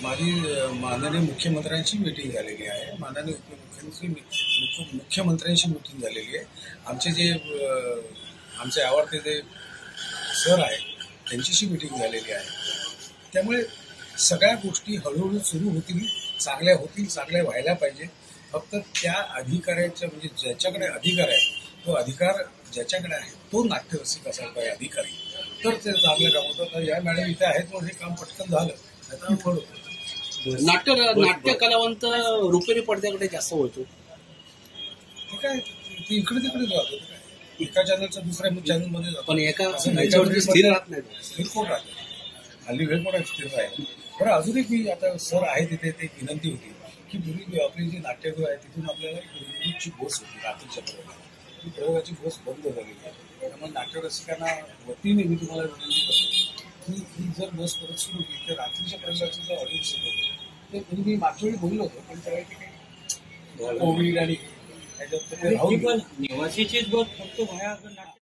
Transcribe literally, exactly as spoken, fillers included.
माझी अ, माननीय मुख्यमंत्र्यांची मीटिंग झालेली आहे. माननीय उपमुख्यमंत्री मुख्य मुख्यमंत्र्यांची मीटिंग झालेली आहे. आमचे जे अ, आमचे आवडते जे सर आहेत त्यांच्याशी मीटिंग झालेली आहे. त्यामुळे सगळ्या गोष्टी हळूहळू सुरू होतील, चांगल्या होतील, चांगल्या व्हायला पाहिजे. फक्त त्या अधिकाऱ्याच्या म्हणजे ज्याच्याकडे अधिकार आहे तो अधिकार ज्याच्याकडे आहे तो नाट्यरसिक असायला पाहिजे अधिकारी, तर ते चांगलं काम होतं. तर या मॅडम इथे आहेत म्हणून हे काम पटकन झालं, आता अवघड होतं. नाट्य नाट्य कलावंत रुपेरी पडद्याकडे जास्त वळतो. ते काय ते इकडे तिकडे राहतो. ते काय एका चॅनलचा दुसऱ्या चॅनलमध्ये जातो. पण एका असं नाही याच्यावरती स्थिर राहत नाही. स्थिर कोण राहतो? हल्ली वेळ कोण स्थिर राहील. बरं, अजून एक मी आता सर आहे तिथे ते विनंती होती की पूर्वी आपली जी नाट्यगृह आहे तिथून आपल्याला प्रयोगाची बस होती रात्रीच्या प्रयोगाला. ती प्रयोगाची बस बंद झालेली आहे. त्यामुळे नाट्यरसिकांना वतीने मी तुम्हाला विनंती करतो की ही जर बस परत सुरू केली तर रात्रीच्या प्रयोगाची जर ऑडियन्स होतं ते पूर्वी मी मागच्या वेळी बोललो होतो, पण त्यावेळी ते काही कोविड आणि निवासीचीच बस फक्त बाहेर